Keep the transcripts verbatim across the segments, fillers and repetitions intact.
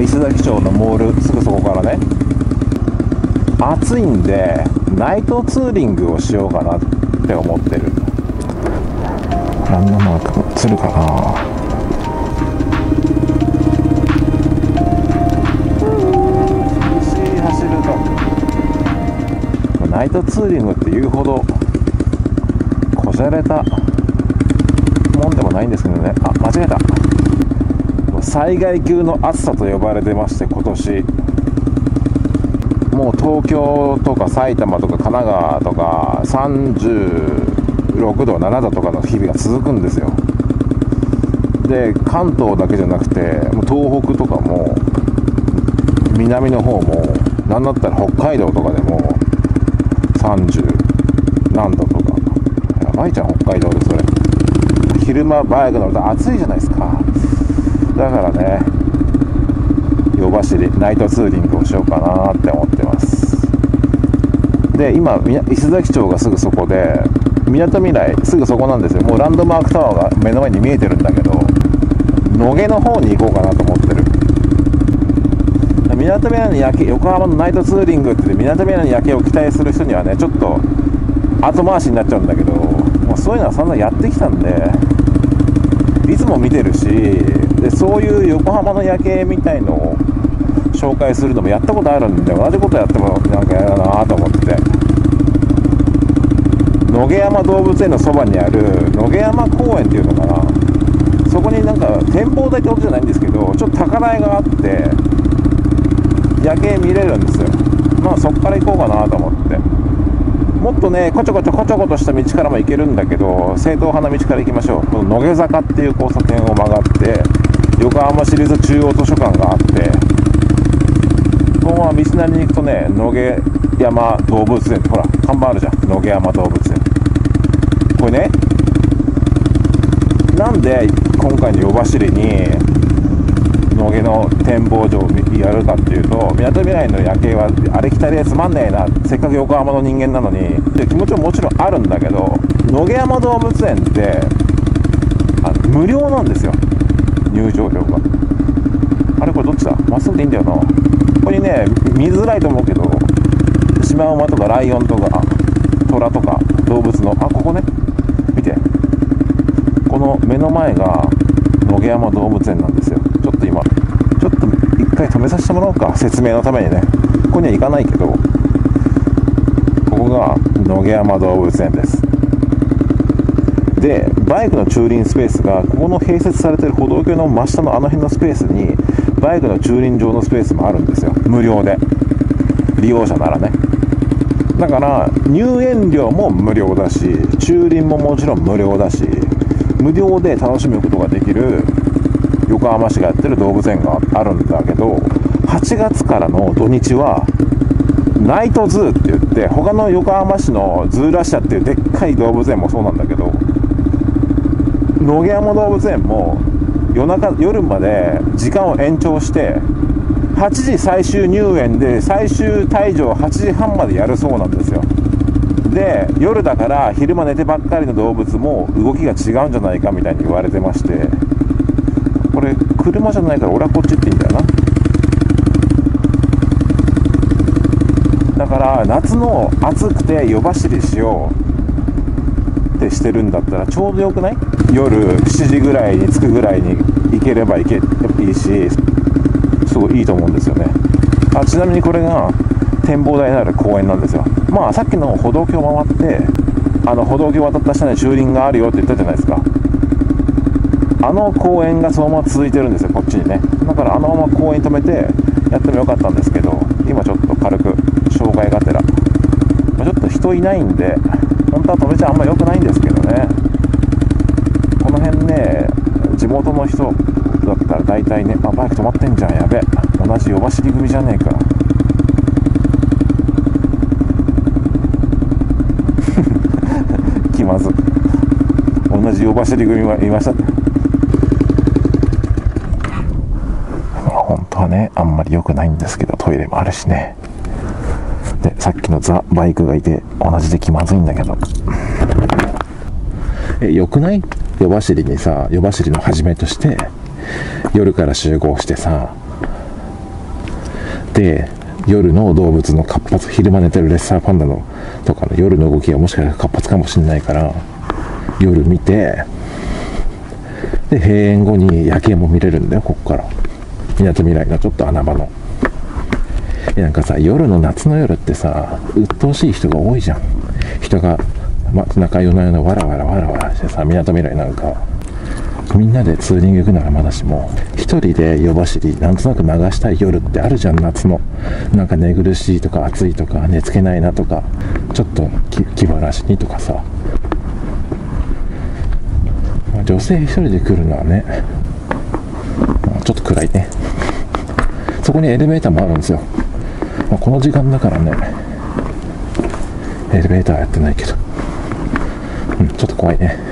伊勢崎町のモールすぐそこからね、暑いんでナイトツーリングをしようかなって思ってる。ランドマーク映るかな。走るとナイトツーリングっていうほどこじゃれたもんでもないんですけどね。あ、間違えた。災害級の暑さと呼ばれてまして、今年もう東京とか埼玉とか神奈川とかさんじゅうろくど、ななどとかの日々が続くんですよ。で、関東だけじゃなくてもう東北とかも南の方もなんだったら北海道とかでもさんじゅう何度とか、やばいじゃん北海道でそれ。昼間バイク乗ると暑いじゃないですか。だからね、夜走りナイトツーリングをしようかなって思ってます。で、今伊勢崎町がすぐそこで、みなとみらいすぐそこなんですよ。もうランドマークタワーが目の前に見えてるんだけど、野毛の方に行こうかなと思ってる。みなとみらいの夜景、横浜のナイトツーリングってみなとみらいの夜景を期待する人にはね、ちょっと後回しになっちゃうんだけど、もうそういうのは散々やってきたんで、いつも見てるし、でそういう横浜の夜景みたいのを紹介するのもやったことあるんで、同じことやってもなんかやだなと思ってて、野毛山動物園のそばにある野毛山公園っていうのかな、そこになんか展望台ってことじゃないんですけど、ちょっと高台があって夜景見れるんですよ。まあそこから行こうかなと思って。もっとね、こちょこちょこちょことした道からも行けるんだけど、正統派な道から行きましょう。この野毛坂っていう交差点を曲がって横浜市立中央図書館があって、このまま道なりに行くとね、野毛山動物園、ほら看板あるじゃん、野毛山動物園。これね、なんで今回の夜走りに野毛の展望所をやるかっていうと、みなとみらいの夜景はあれきたりでつまんねえな、せっかく横浜の人間なのにって気持ちももちろんあるんだけど、野毛山動物園ってあ無料なんですよ、入場料が。あれこれどっちだ、まっすぐでいいんだよな。ここにね、見づらいと思うけど、シマウマとかライオンとかトラとか動物の、あ、ここね、見て、この目の前が野毛山動物園なんですよ。ちょっと今ちょっと一回止めさせてもらおうか、説明のためにね。ここには行かないけど、ここが野毛山動物園です。で、バイクの駐輪スペースがここの併設されている歩道橋の真下のあの辺のスペースにバイクの駐輪場のスペースもあるんですよ、無料で、利用者ならね。だから入園料も無料だし、駐輪ももちろん無料だし、無料で楽しむことができる横浜市がやってる動物園があるんだけど、はちがつからの土日はナイトズーって言って、他の横浜市のズーラシアっていうでっかい動物園もそうなんだけど、野毛山動物園も夜中夜まで時間を延長してはちじ最終入園で最終退場はちじはんまでやるそうなんですよ。で、夜だから昼間寝てばっかりの動物も動きが違うんじゃないかみたいに言われてまして、これ車じゃないから俺はこっち行っていいんだよな。だから夏の暑くて夜走りしようってしてるんだったらちょうどよくない？夜しちじぐらいに着くぐらいに行ければ行けいいし、すごいいいと思うんですよね。あ、ちなみにこれが展望台になる公園なんですよ。まあさっきの歩道橋を回って、あの歩道橋渡った下に駐輪があるよって言ったじゃないですか。あの公園がそのまま続いてるんですよ、こっちにね。だからあのまま公園に止めてやってもよかったんですけど、今ちょっと軽く障害がてら、まあ、ちょっと人いないんで本当は止めちゃあんま良くないんですけどね。この辺ね、地元の人だったら大体ね、あ、バイク止まってんじゃん、やべ、同じ夜走り組じゃねえか気まず、同じ夜走り組はいました。本当はね、あんまり良くないんですけど、トイレもあるしね。で、さっきのザ・バイクがいて同じで気まずいんだけど、え、良くない？夜走りにさ、夜走りの始めとして夜から集合してさ、 で夜の動物の活発、昼間寝てるレッサーパンダのとかの夜の動きがもしかしたら活発かもしれないから、夜見て、で閉園後に夜景も見れるんだよ、ここからみなとみらいのちょっと穴場の。なんかさ、夜の夏の夜ってさ、鬱陶しい人が多いじゃん。人が街中夜な夜なわらわらわらわらしてさ、みなとみらいなんかみんなでツーリング行くならまだしも、一人で夜走りなんとなく流したい夜ってあるじゃん。夏のなんか寝苦しいとか暑いとか寝つけないなとか、ちょっと気晴らしにとかさ、まあ、女性一人で来るのはね、まあ、ちょっと暗いね。そこにエレベーターもあるんですよ。まあ、この時間だからね、エレベーターやってないけど、うん、ちょっと怖いね。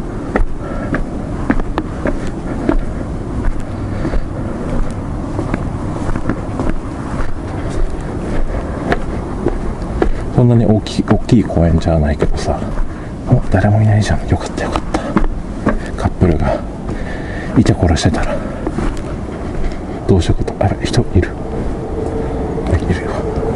そんなに大きい大きい公園じゃないけどさ、お、誰もいないじゃん。よかったよかった。カップルがイチャコラしてたらどうしようこと。あれ、人いるいるよ。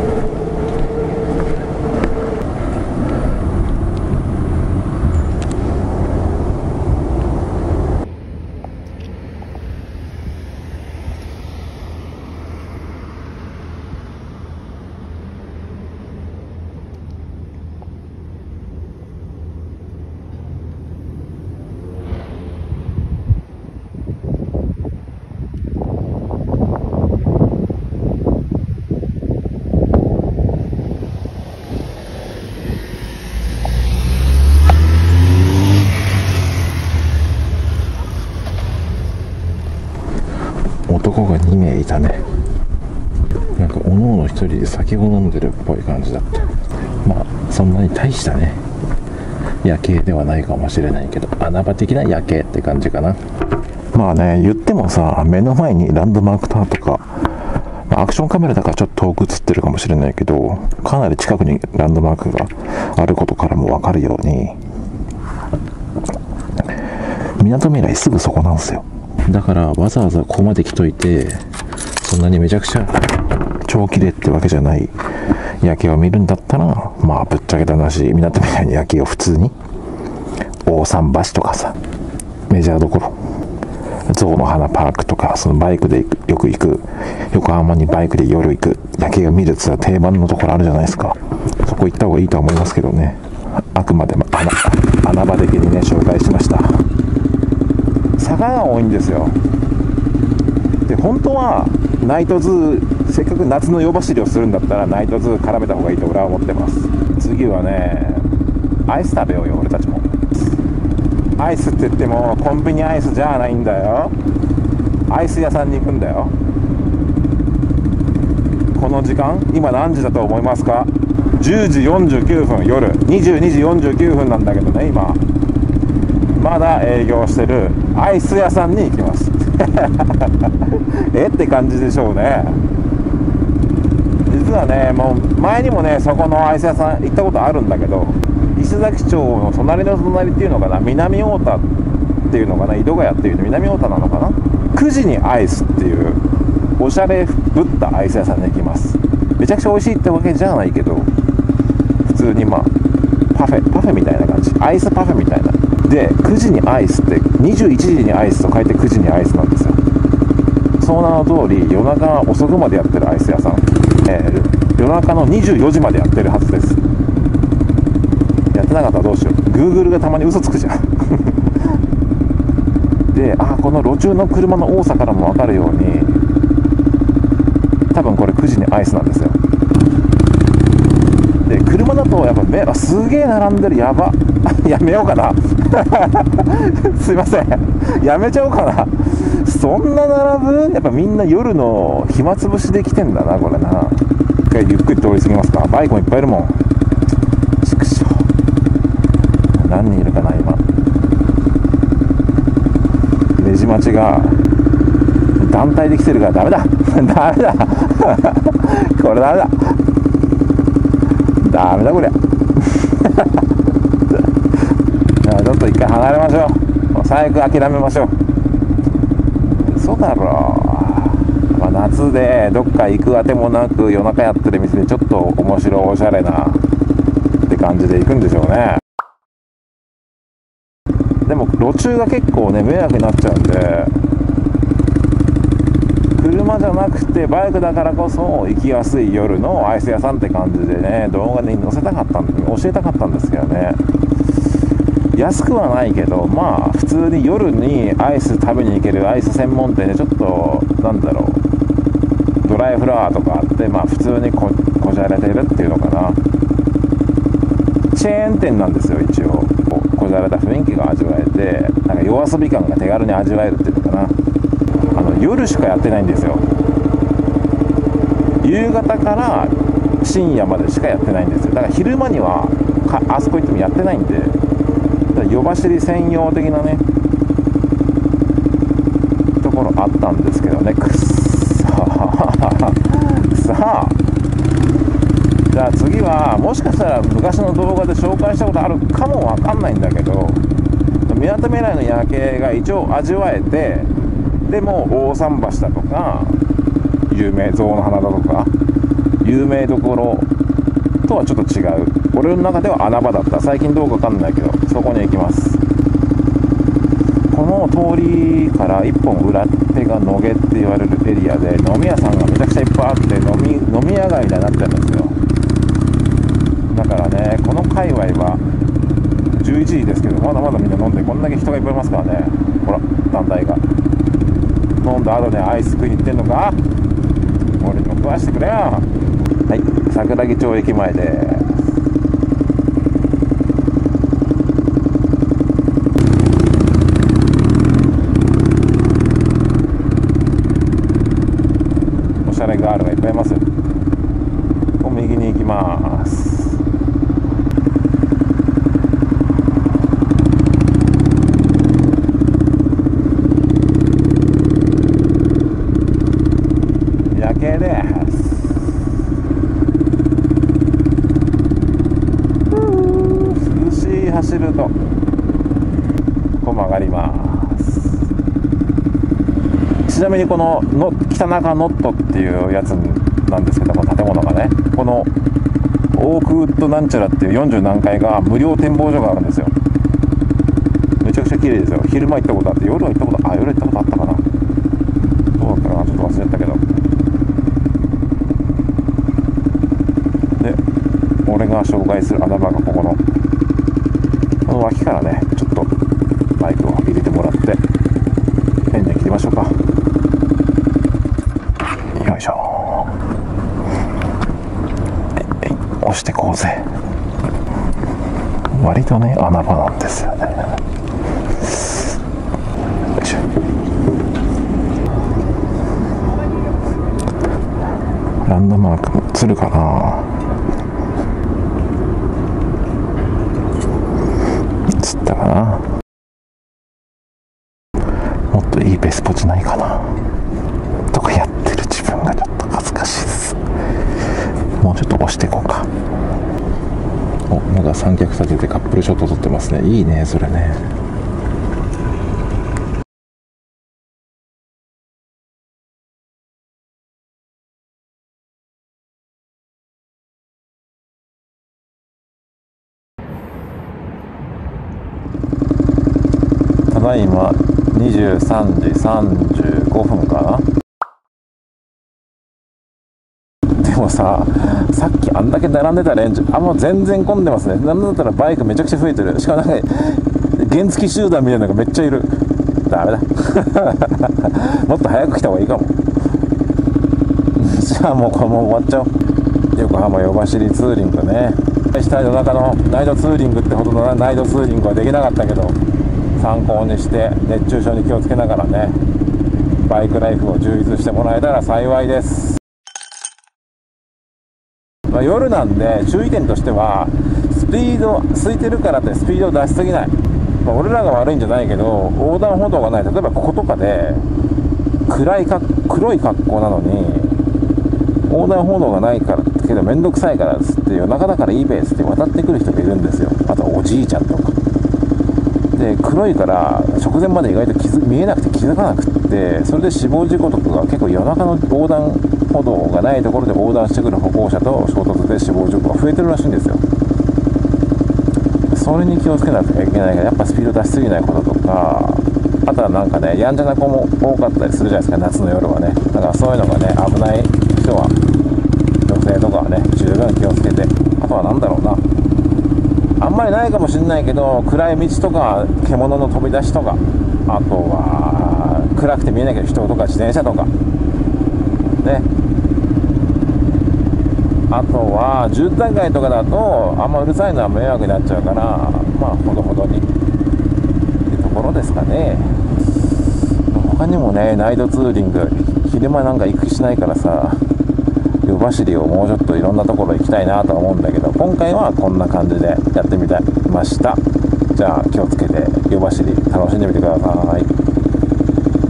男がにめいいたね。なんかおのおの一人で酒を飲んでるっぽい感じだった。まあそんなに大したね夜景ではないかもしれないけど、穴場的な夜景って感じかな。まあね、言ってもさ、目の前にランドマークタワーとか、まあ、アクションカメラだからちょっと遠く映ってるかもしれないけど、かなり近くにランドマークがあることからも分かるように、みなとみらいすぐそこなんですよ。だからわざわざここまで来といて、そんなにめちゃくちゃ超綺麗ってわけじゃない夜景を見るんだったら、まあぶっちゃけた話、みなとみらいの夜景を普通に大桟橋とかさ、メジャーどころ象の花パークとか、そのバイクでよく行く、横浜にバイクで夜行く夜景を見るって定番のところあるじゃないですか。そこ行った方がいいとは思いますけどね。あくまでも 穴, 穴場的にね紹介しました。坂が多いんですよ。で本当はナイトズー、せっかく夏の夜走りをするんだったらナイトズー絡めた方がいいと俺は思ってます。次はね、アイス食べようよ、俺たちも。アイスって言ってもコンビニアイスじゃないんだよ。アイス屋さんに行くんだよ。この時間、今何時だと思いますか？じゅうじよんじゅうきゅうふん、夜にじゅうにじよんじゅうきゅうふんなんだけどね、今まだ営業してるアイス屋さんに行きますえって感じでしょうね。実はね、もう前にもねそこのアイス屋さん行ったことあるんだけど、石崎町の隣の隣っていうのかな、南太田っていうのかな、井戸ヶ谷っていうの南太田なのかな、くじにアイスっていうおしゃれぶったアイス屋さんに行きます。めちゃくちゃ美味しいってわけじゃないけど、普通にまあパフェパフェみたいな感じ、アイスパフェみたいな。でくじにアイスってにじゅういちじにアイスと書いてくじにアイスなんですよ。その名の通り夜中遅くまでやってるアイス屋さん、えー、夜中のにじゅうよじまでやってるはずです。やってなかったらどうしよう。 Google がたまに嘘つくじゃんで、あ、この路中の車の多さからも分かるように、多分これくじにアイスなんですよ。で車だとやっぱ目、あ、すげえ並んでる、やばやめようかなすいません、やめちゃおうかな。そんな並ぶ？やっぱみんな夜の暇つぶしで来てんだな、これな。一回ゆっくり通り過ぎますか。バイクもいっぱいいるもん。ちくしょう、何人いるかな今。レジ待ちが団体で来てるからダメだダメだこれダメだダメだこれちょっと一回離れましょう。最悪諦めましょう。嘘だろ、まあ、 夏でどっか行くあてもなく夜中やってる店でちょっと面白おしゃれなって感じで行くんでしょうね。でも路中が結構ね迷惑になっちゃうんで、車じゃなくてバイクだからこそ行きやすい夜のアイス屋さんって感じでね、動画に載せたかったんで教えたかったんですけどね。安くはないけど、まあ普通に夜にアイス食べに行けるアイス専門店でちょっとなんだろう、ドライフラワーとかあって、まあ普通に こ, こじゃれてるっていうのかな。チェーン店なんですよ一応。こ, こじゃれた雰囲気が味わえて、なんか夜遊び感が手軽に味わえるっていうのかな。あの夜しかやってないんですよ。夕方から深夜までしかやってないんですよ。だから昼間にはかあそこ行ってもやってないんで、夜走り専用的なねところあったんですけどね。くっさーさあ、じゃあ次はもしかしたら昔の動画で紹介したことあるかもわかんないんだけど、みなとみらいの夜景が一応味わえて、でも大桟橋だとか有名象の花だとか有名どころとはちょっと違う、俺の中では穴場だった。最近どうかわかんないけどそこに行きます。この通りから一本裏手が野毛って言われるエリアで飲み屋さんがめちゃくちゃいっぱいあって、飲み、飲み屋街みたいになってるんですよ。だからね、この界隈はじゅういちじですけどまだまだみんな飲んで、こんだけ人がいっぱいいますからね。ほら団体が飲んだ後ねアイス食いに行ってんのか、俺にも食わしてくれよ。はい、桜木町駅前でおしゃれガールがいっぱいいます。こう右に行きます。夜景です。涼しい走るとここ曲がります。ちなみにこのの北中ノットっていうやつなんですけども、建物がね、このオークウッドなんちゃらっていうよんじゅう何階が無料展望所があるんですよ。めちゃくちゃ綺麗ですよ。昼間行ったことあって、夜は行ったことあ夜行ったことあったかな、どうだったかな、ちょっと忘れたけど。で俺が紹介する穴場がここのこの脇からね、ちょっとバイクを入れてもらってペンで切りましょうか。よいしょ。えい押してこうぜ。割とね穴場なんですよね。よいしょ。ランドマーク映るかな。映ったかな。もっといいベスポジないかなとかやってる自分がちょっと恥ずかしいです。もうちょっと押していこうか。お、なんか三脚立ててカップルショット撮ってますね。いいねそれね。ただいまにじゅうさんじさんじゅうごふんかな。でもさ、さっきあんだけ並んでたレンジ、あ、もう全然混んでますね。なんだったらバイクめちゃくちゃ増えてる。しかもなんか原付集団みたいなのがめっちゃいる。ダメだもっと早く来た方がいいかも。じゃあもうこれもう終わっちゃおう。横浜夜走りツーリングね。した夜中のナイトツーリングってほどのナイトツーリングはできなかったけど、参考にして熱中症に気をつけながらね、バイクライフを充実してもらえたら幸いです。まあ、夜なんで注意点としては、スピード空いてるからってスピードを出しすぎない。まあ、俺らが悪いんじゃないけど、横断歩道がない、例えばこことかで暗いか黒い格好なのに横断歩道がないからけどめんどくさいからっつって夜中だからいいベースって渡ってくる人がいるんですよ。あとおじいちゃんとかで黒いから直前まで意外と気づ見えなくて気づかなくって、それで死亡事故とかが結構夜中の横断歩道がないところで横断してくる歩行者と衝突で死亡事故が増えてるらしいんですよ。それに気をつけなきゃいけないから、やっぱスピード出しすぎないこととか、あとはなんかね、やんちゃな子も多かったりするじゃないですか、夏の夜はね。だからそういうのがね、危ない人は、女性とかはね、十分気をつけて。あとはなんだろうな、あんまりないかもしれないけど、暗い道とか獣の飛び出しとか、あとは暗くて見えないけど人とか自転車とかね、あとは住宅街とかだとあんまうるさいのは迷惑になっちゃうから、まあほどほどにっていうところですかね。他にもね、ナイトツーリング、昼間なんか行く気しないからさ、夜走りをもうちょっといろんなところ行きたいなとは思うんだけど、今回はこんな感じでやってみました。じゃあ気をつけて夜走り楽しんでみてください。